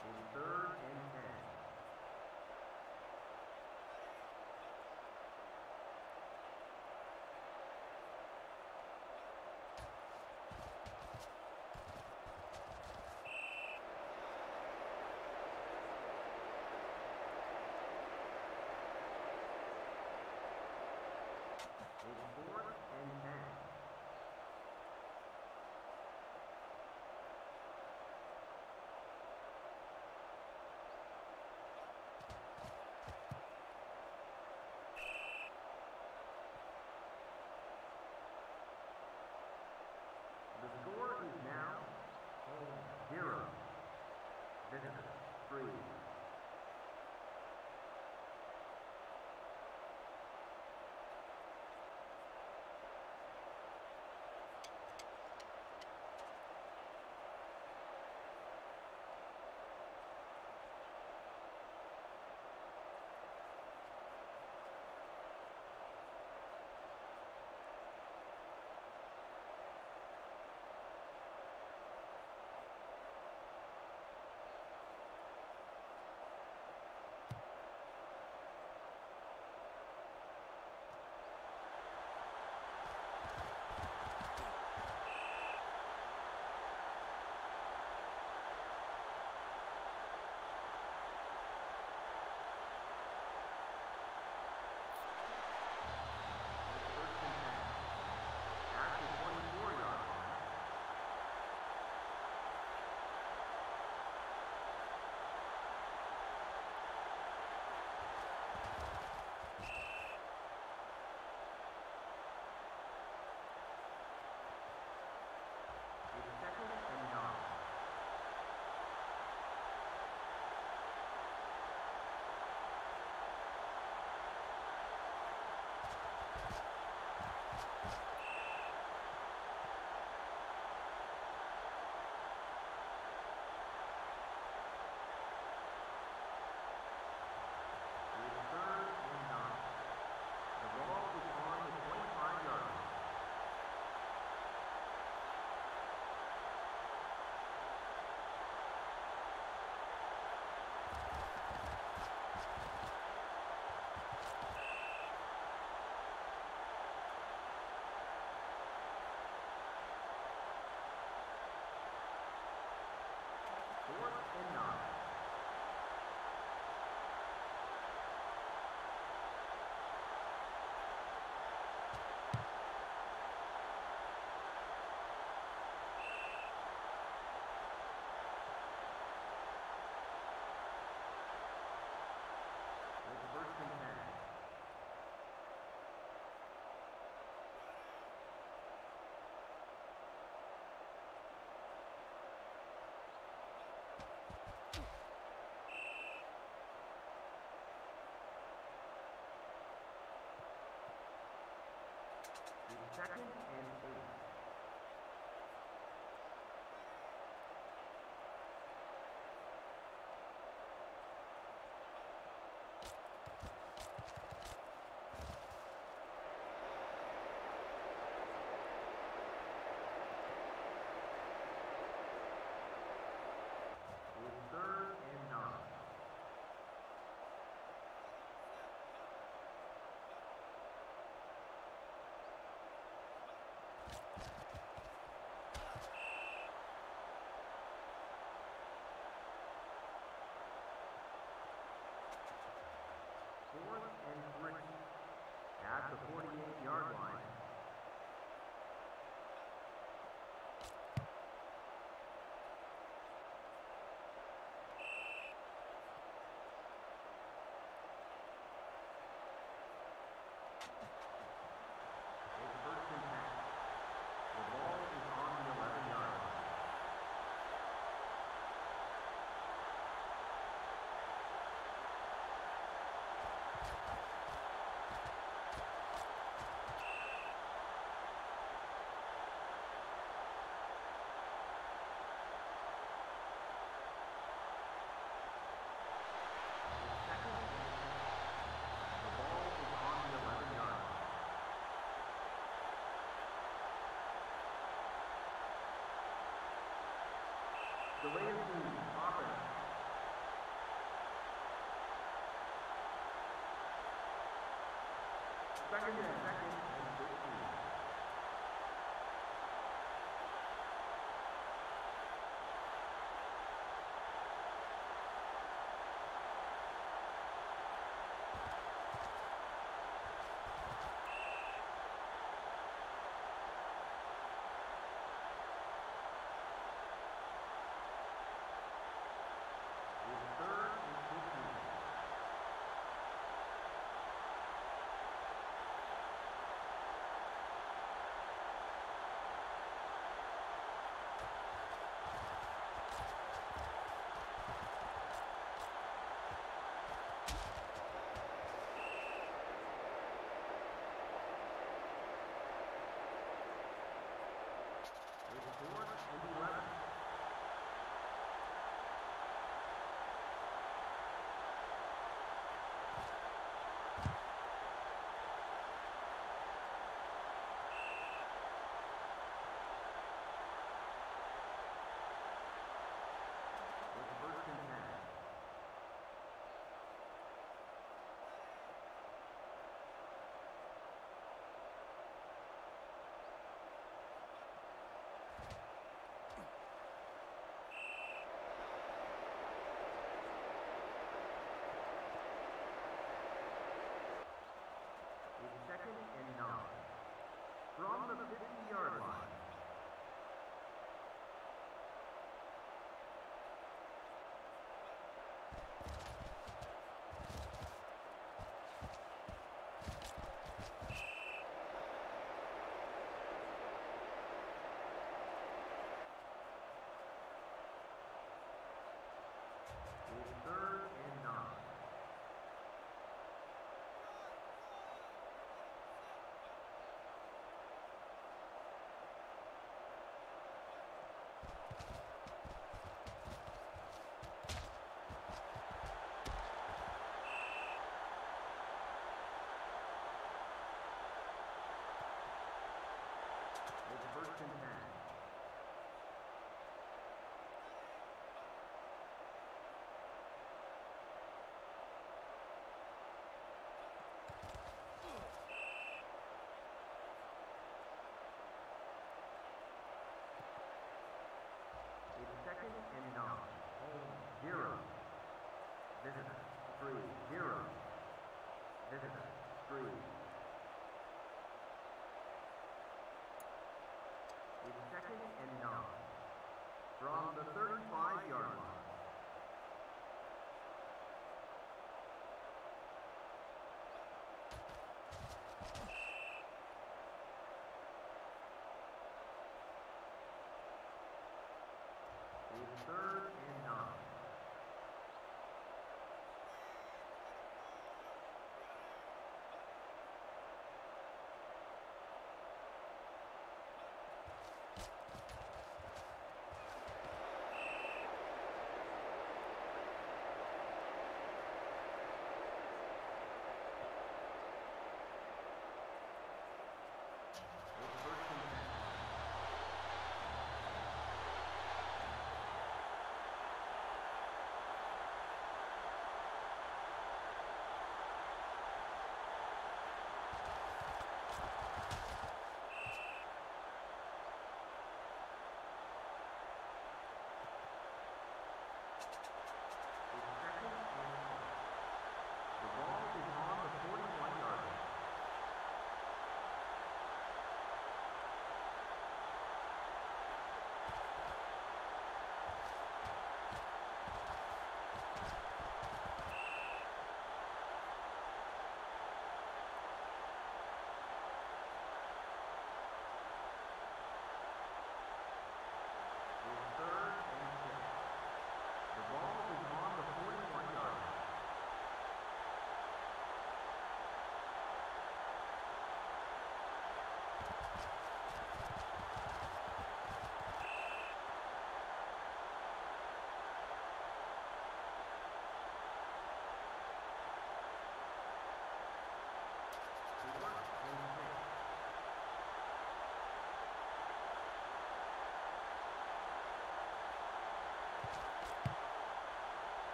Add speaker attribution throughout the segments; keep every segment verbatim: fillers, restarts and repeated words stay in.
Speaker 1: It's third and ten. It's fourth and ten. The score is now home zero, visitor three. Fourth and nine. It's first and ten. Second and eight. It's third and nine. Fourth and three. At the forty-eight yard line. It's first and ten. The ball is on the eleven yard line. Delay of game, offense. Second and second and fifteen. Second and nine. From the fifty-yard line. It's third and nine. First and ten. It's second and nine. Home zero. Visitor three zero. Visitor three. It's second and nine. From the thirty-five-yard line. It's third and nine.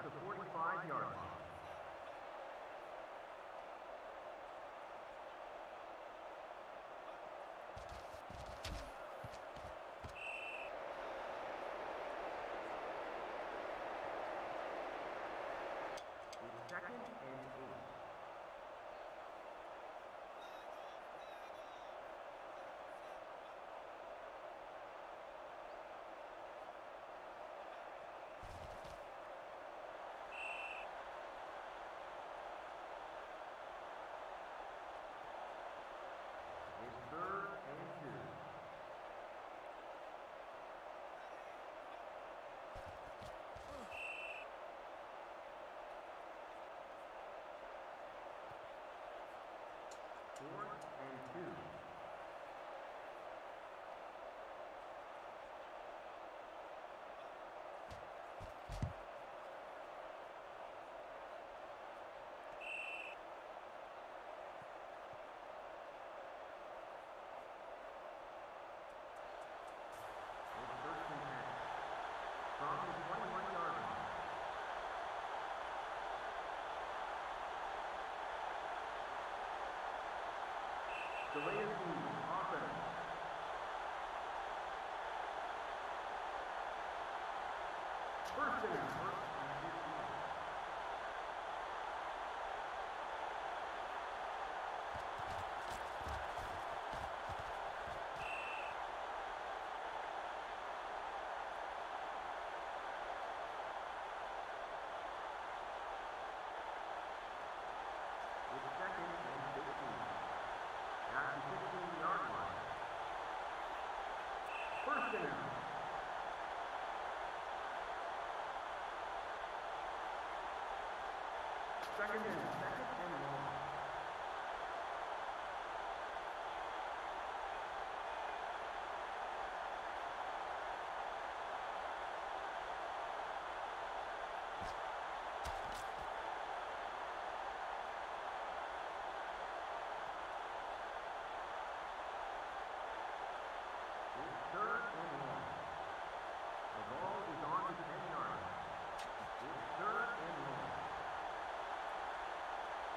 Speaker 1: the forty-five yard line. It's second and eight. It's third and two. Fourth and two. It's first and ten. From the twenty-one yard line. Delay of game, offense. First and first and fifteen. It's second and fifteen. At the fifteen yard line. First down. Second and second and long. It's third and long. The ball is on the ten yard line. It's third and long.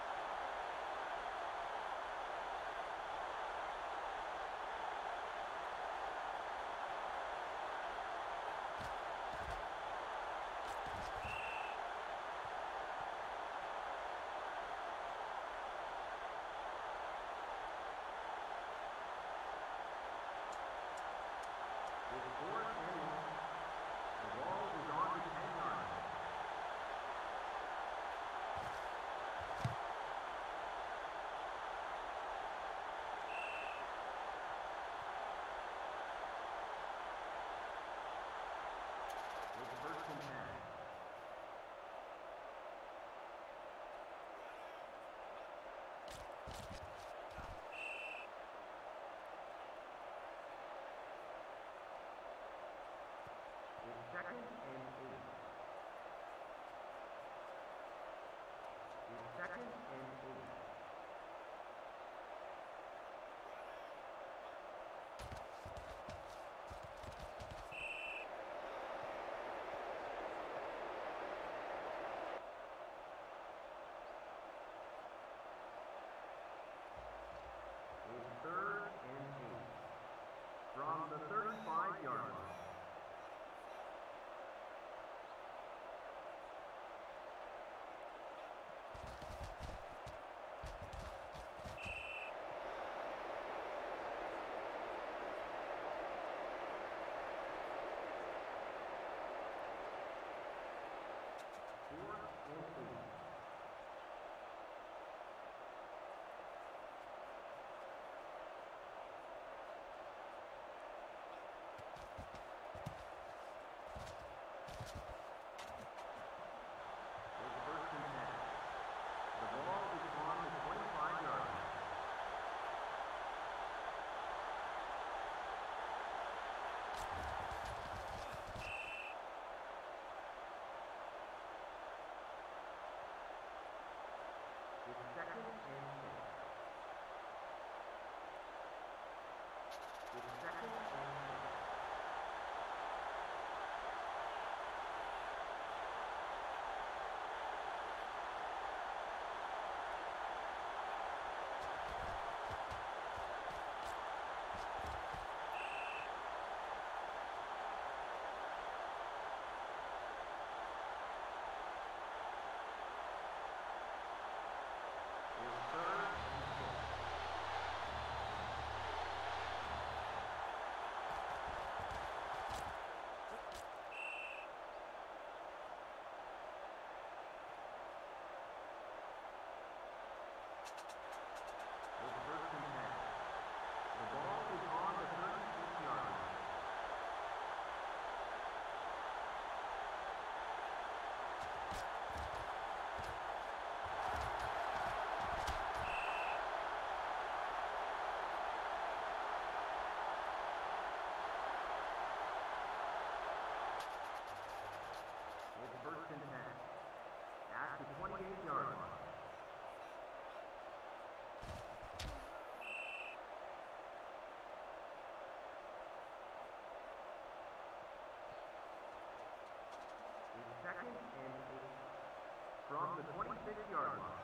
Speaker 1: from the twenty-six-yard line.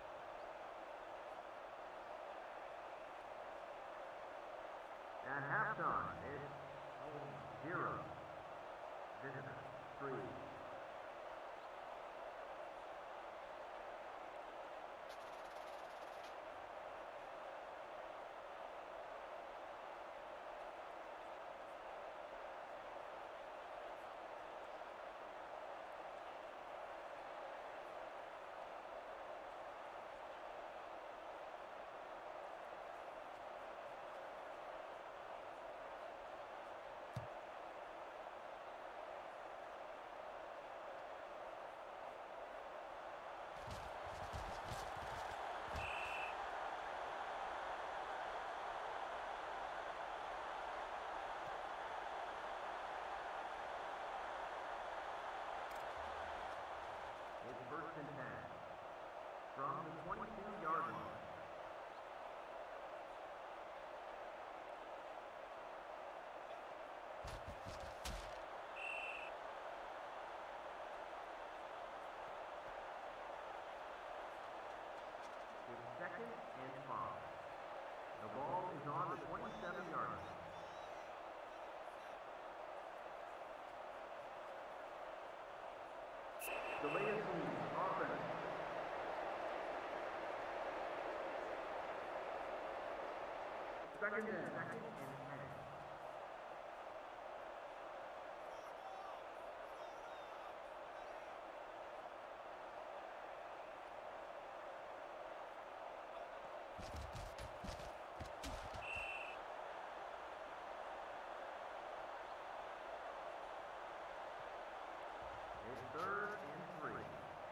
Speaker 1: At halftime, it's home zero, visitor three. It's first and ten from the twenty-two-yard line. It's second and five. The ball is on the twenty-seven-yard line. The latest offense. Second and second and ten. It's third and three.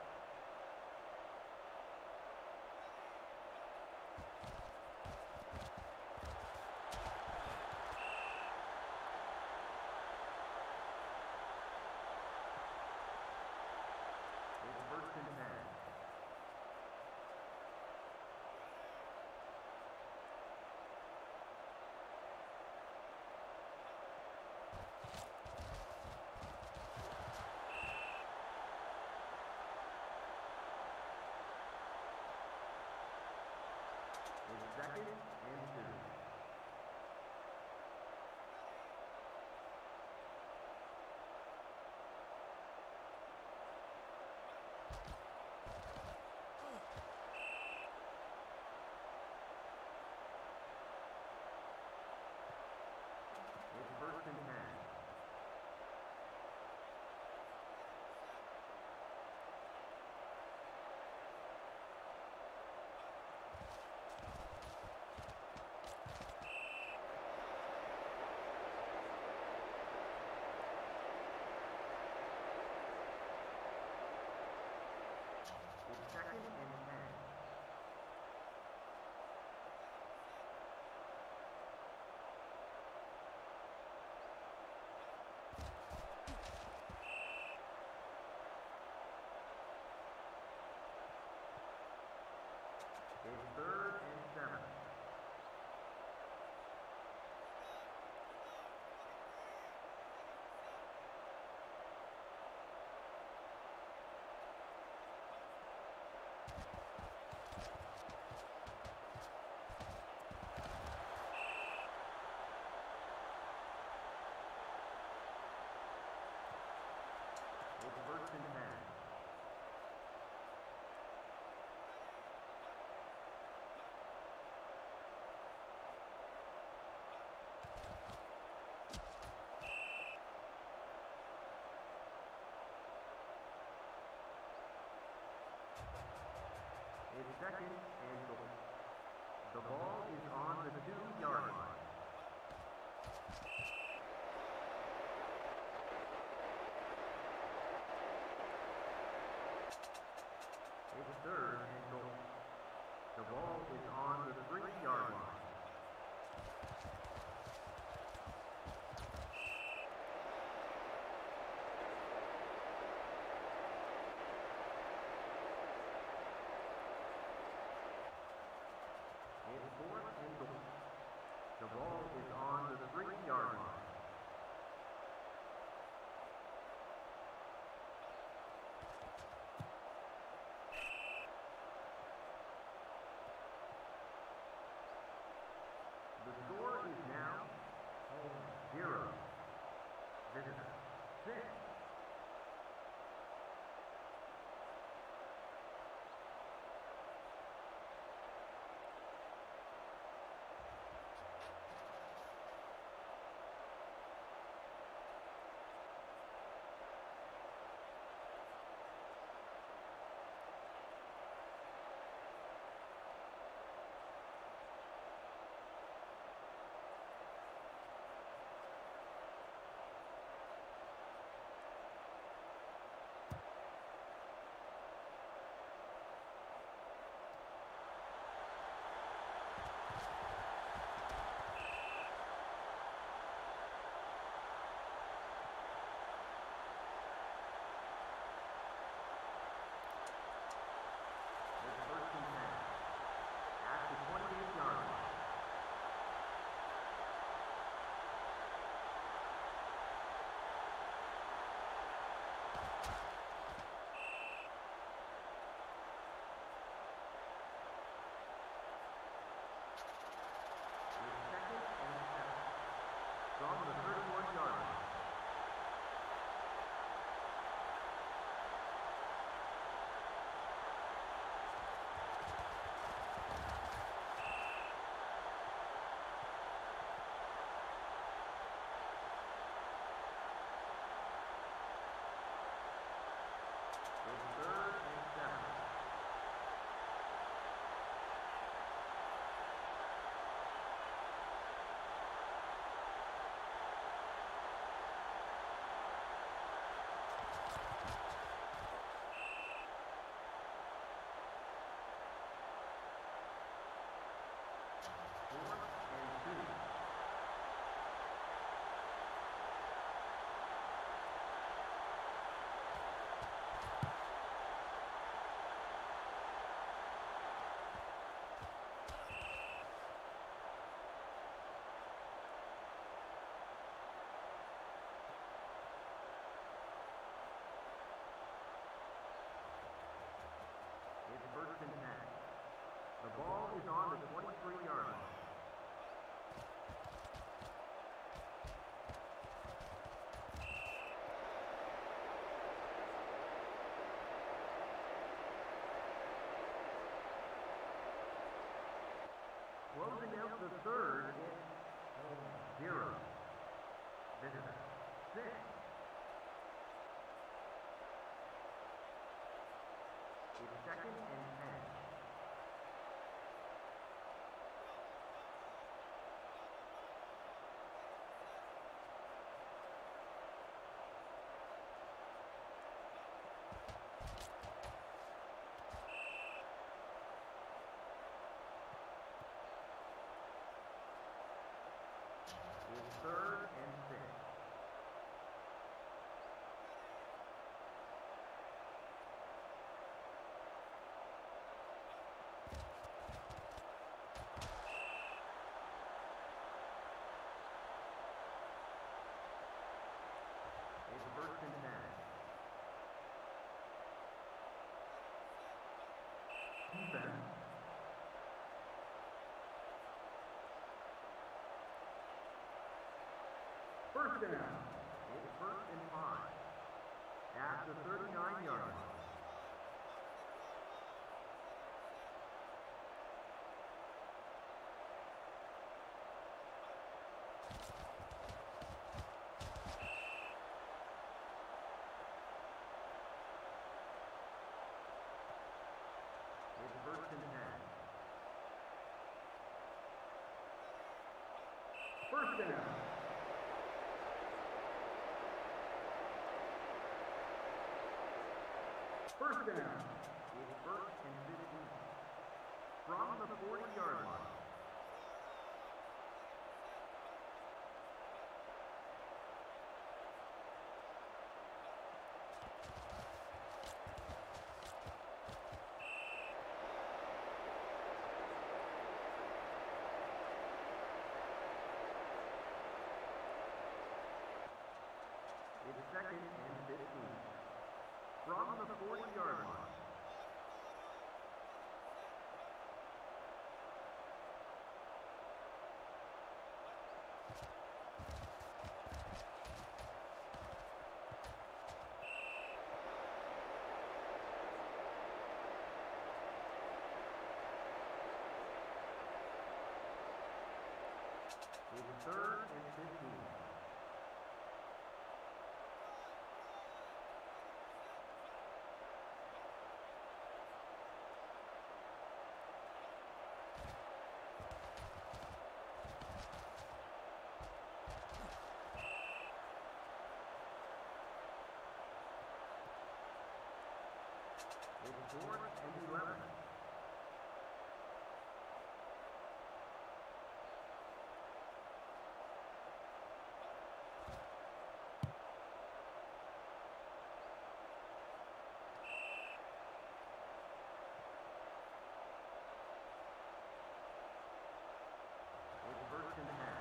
Speaker 1: It's first and ten. It's second and two. It's first and ten. It's second and ten. It's third and seven. It's first and ten. It's second and goal. The ball is on the two-yard line. It's third and goal. The ball is on the three-yard line. It's fourth and goal. The ball is on the three-yard line. on the twenty-three yard line. Closing out the third, it's zero. Visitor, six. It's second and ten. It's third and six. It's first and ten. Defense. First down. It's first and five. At the thirty-nine yard line. It's first and ten. First down. First down. It's first and fifteen. From the forty yard line. It's second and fifteen. From the forty yard line. It's third and fifteen. It's fourth and eleven. It's first and ten.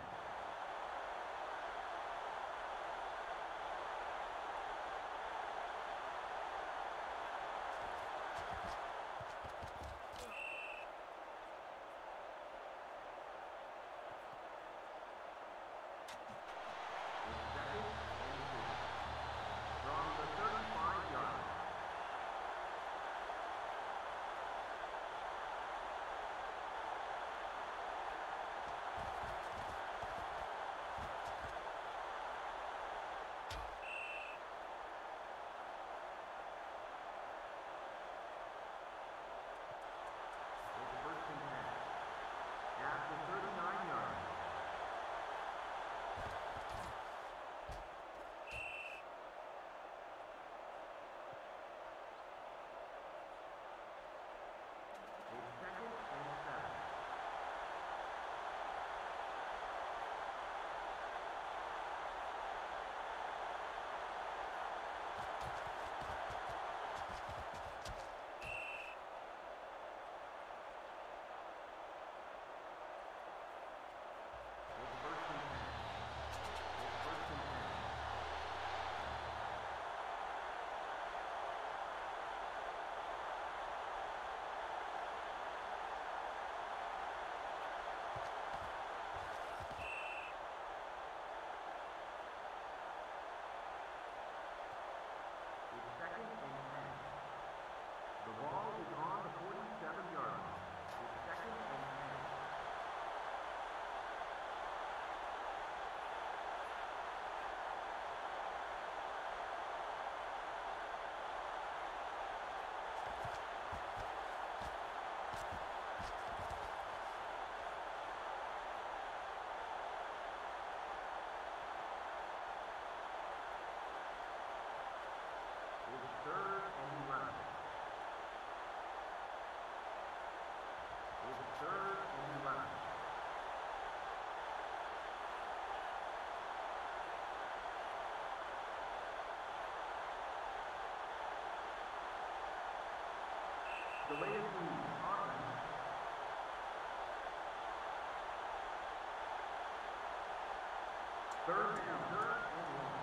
Speaker 1: Delay of game, offense. Third down, third and one.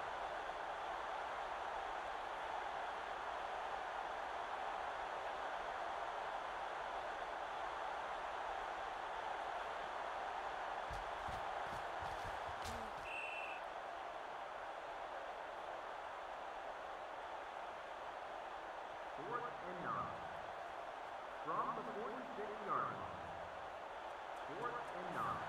Speaker 1: Fourth and nine. From the forty-six yard line. Fourth and nine.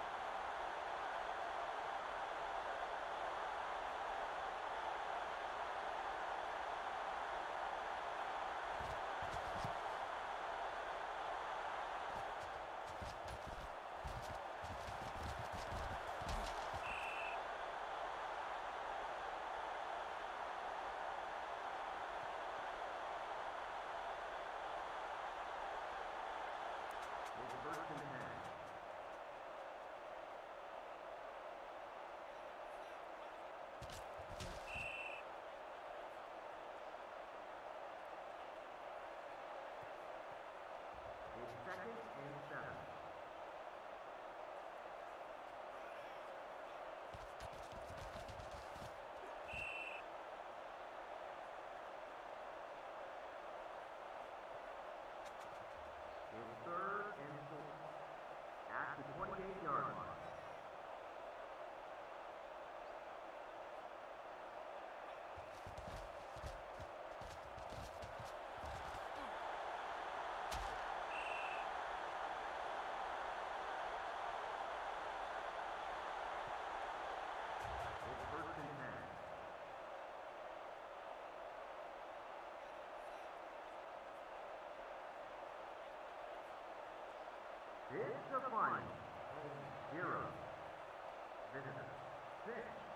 Speaker 1: It's first and ten. It's second and seven. It's third and four. At the twenty-eight yard line. It's first and ten. It's the final. Zero. Visitor. Six.